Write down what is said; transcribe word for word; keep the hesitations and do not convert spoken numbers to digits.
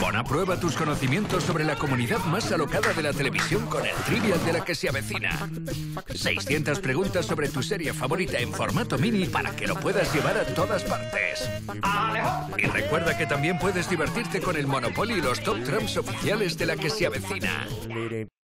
Pon a prueba tus conocimientos sobre la comunidad más alocada de la televisión con el Trivial de la que se avecina. seiscientas preguntas sobre tu serie favorita en formato mini para que lo puedas llevar a todas partes. Y recuerda que también puedes divertirte con el Monopoly y los Top Trumps oficiales de la que se avecina.